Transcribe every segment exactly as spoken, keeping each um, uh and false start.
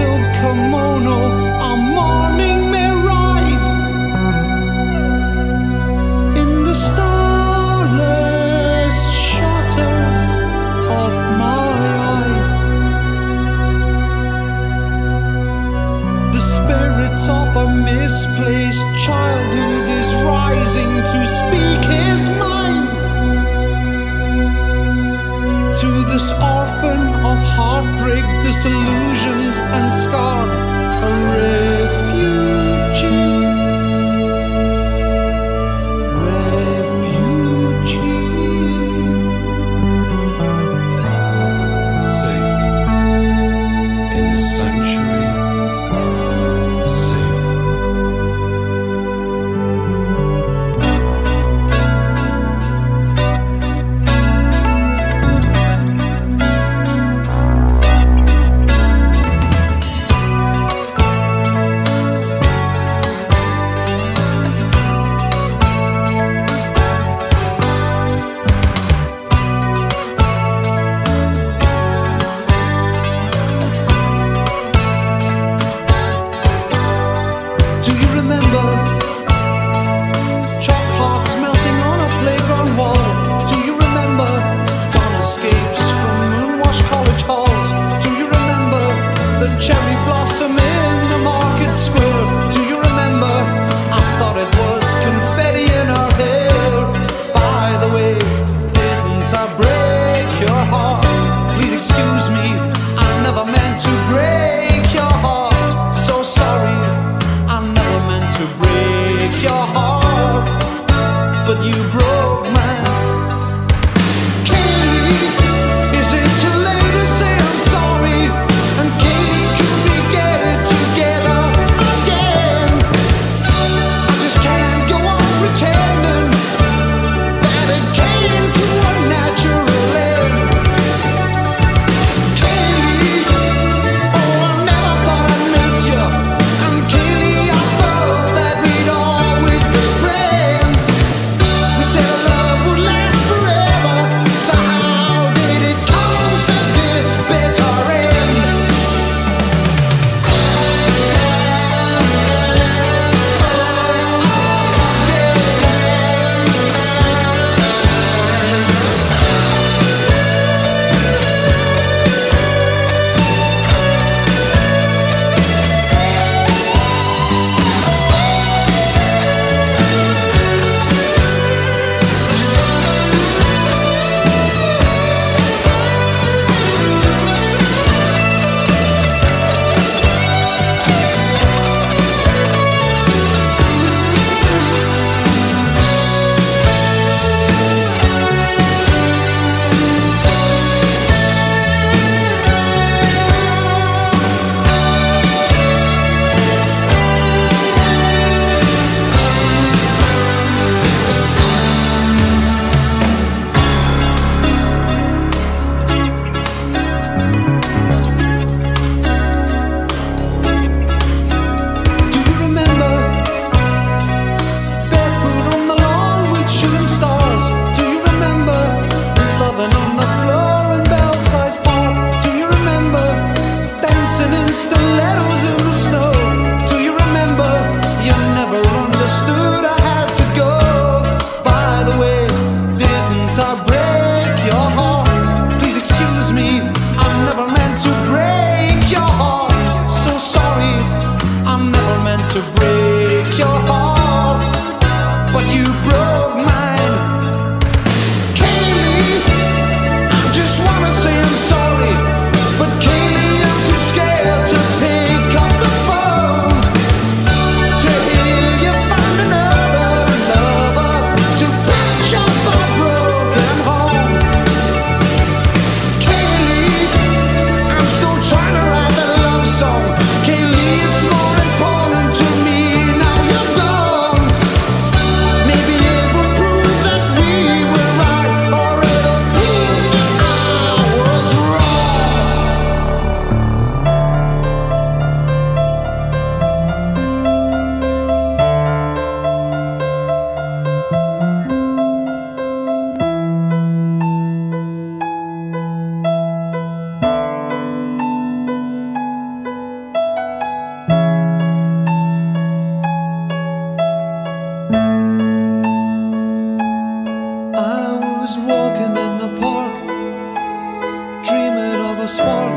silk kimono, our morning may rides in the starless shutters of my eyes. The spirit of a misplaced childhood is rising to speak his mind to this orphan of heartbreak, disillusioned and scarred, a refugee. Refugee. Safe in the sanctuary. Safe. Do you remember chalk hearts melting on a playground wall? Do you remember dawn escapes from moonwashed college halls? Do you remember the cherry blossom in the market square? Do you remember I thought it was confetti in her hair? By the way, didn't I break your heart? Please excuse me, I never meant to break your heart. So sorry, I never meant to break your heart, but you broke mine. Kayleigh, is it too late to say I'm sorry? And Kayleigh, could we get it together again? I just can't go on pretending that it came to a natural end. Kayleigh, oh, I never thought I'd miss you. And Kayleigh, I thought that we'd always be friends. We said love was walking in the park, dreaming of a spark,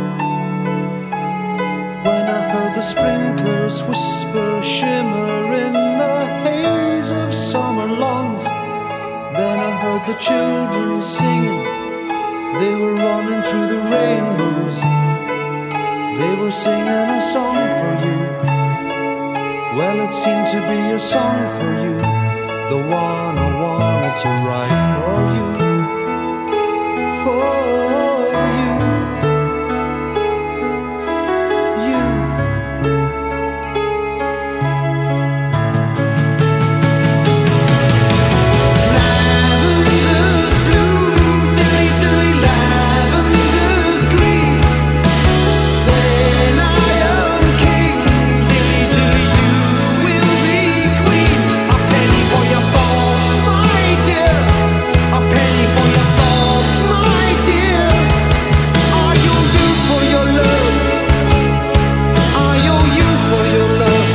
when I heard the sprinklers whisper, shimmer in the haze of summer lawns. Then I heard the children singing, they were running through the rainbows. They were singing a song for you. Well, it seemed to be a song for you, the one I wanted to write for you, for you, you. Lavender's blue, dilly dilly, lavender's green. When I am king, dilly dilly, you will be queen. A penny for your thoughts, my dear. A penny for your thoughts, my dear. I owe you for your love. I owe you for your love.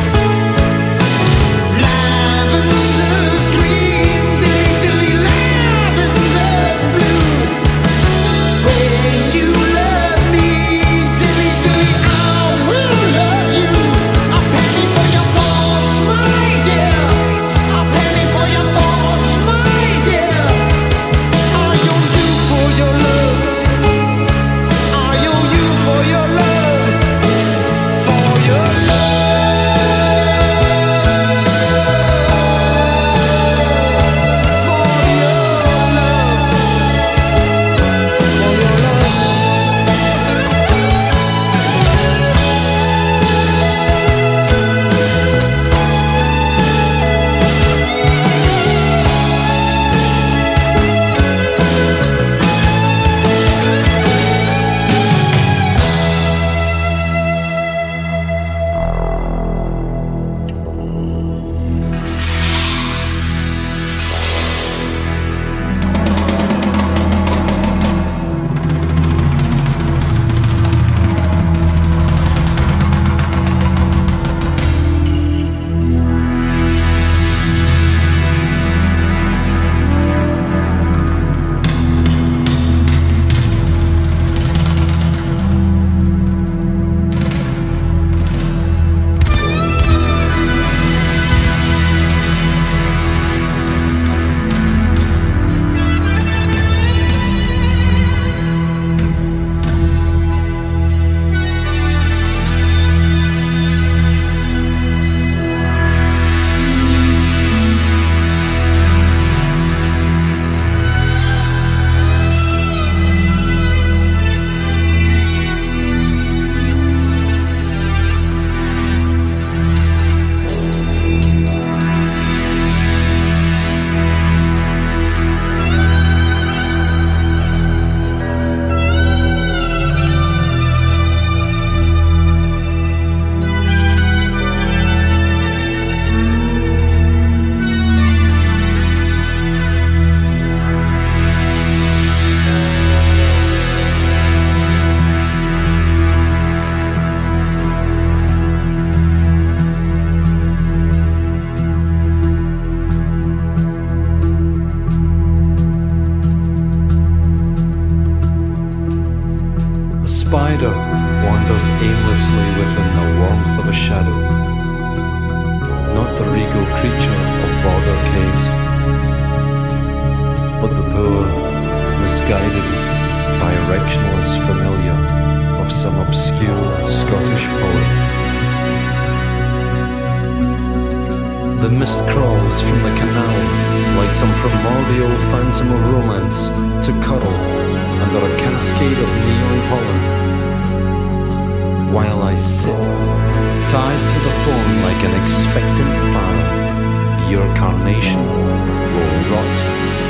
Lavender's green, dilly dilly, lavender's blue. When you love me, dilly dilly, I will love you. A penny for your thoughts, my dear. A penny for your thoughts, my dear. I owe you for your love. I owe you for your love. For your love. For your love. spider wanders aimlessly within the warmth of a shadow, not the regal creature of border caves, but the poor, misguided, directionless familiar of some obscure Scottish poet. The mist crawls from the canal like some primordial phantom of romance to cuddle under a cascade of neon pollen, while I sit, tied to the phone like an expectant father. Your carnation will rot